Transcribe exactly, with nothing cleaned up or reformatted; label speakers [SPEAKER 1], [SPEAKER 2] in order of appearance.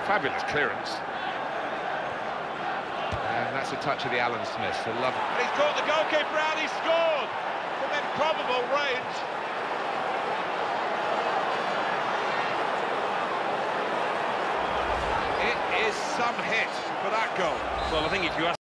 [SPEAKER 1] Fabulous clearance. And that's a touch of the Alan Smith. So love it.
[SPEAKER 2] And he's caught the goalkeeper out, he scored! From improbable range. It is some hit for that goal.
[SPEAKER 3] Well, I think if you ask